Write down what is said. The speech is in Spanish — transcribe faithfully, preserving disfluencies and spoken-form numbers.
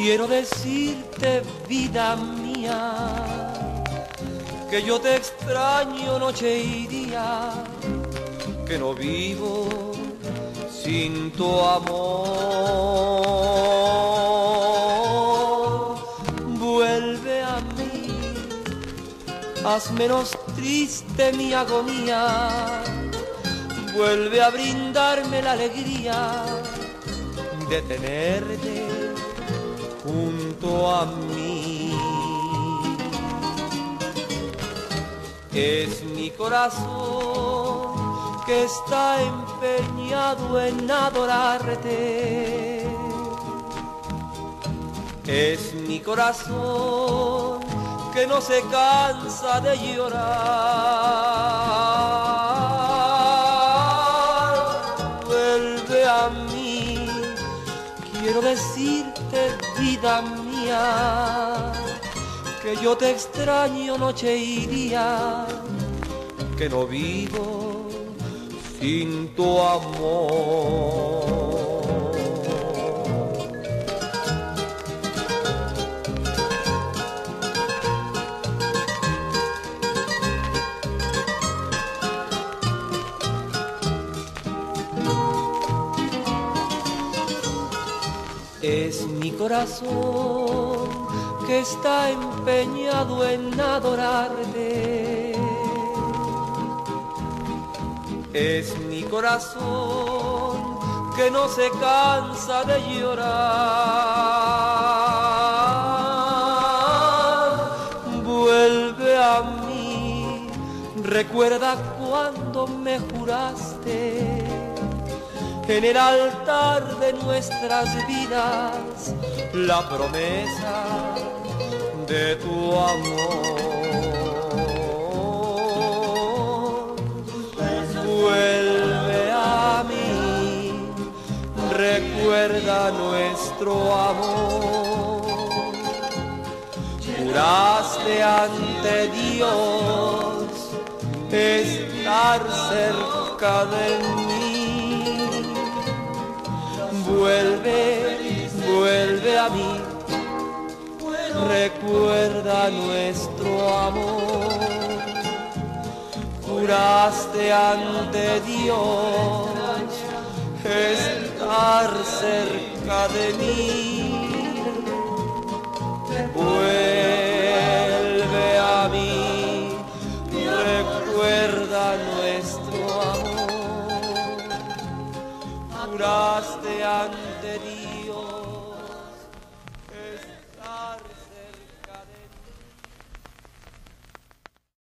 Quiero decirte, vida mía, que yo te extraño noche y día, que no vivo sin tu amor. Vuelve a mí, haz menos triste mi agonía, vuelve a brindarme la alegría de tenerte junto a mí. Es mi corazón que está empeñado en adorarte. Es mi corazón que no se cansa de llorar. Vuelve a mí, quiero decirte, vida mía, que yo te extraño noche y día, que no vivo sin tu amor. Es mi corazón que está empeñado en adorarte. Es mi corazón que no se cansa de llorar. Vuelve a mí, recuerda cuando me juraste en el altar de nuestras vidas la promesa de tu amor. Vuelve a mí, recuerda nuestro amor. Juraste ante Dios estar cerca de mí. Vuelve, vuelve a mí, recuerda nuestro amor. Juraste ante Dios estar cerca de mí. Vuelve a mí, recuerda nuestro amor. Juraste ante Dios